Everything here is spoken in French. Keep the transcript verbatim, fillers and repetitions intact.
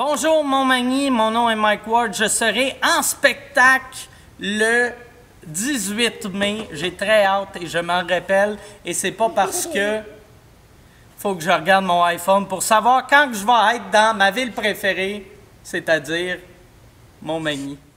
Bonjour Montmagny, mon nom est Mike Ward. Je serai en spectacle le dix-huit mai. J'ai très hâte et je m'en rappelle. Et c'est pas parce que faut que je regarde mon iPhone pour savoir quand je vais être dans ma ville préférée, c'est-à-dire Montmagny.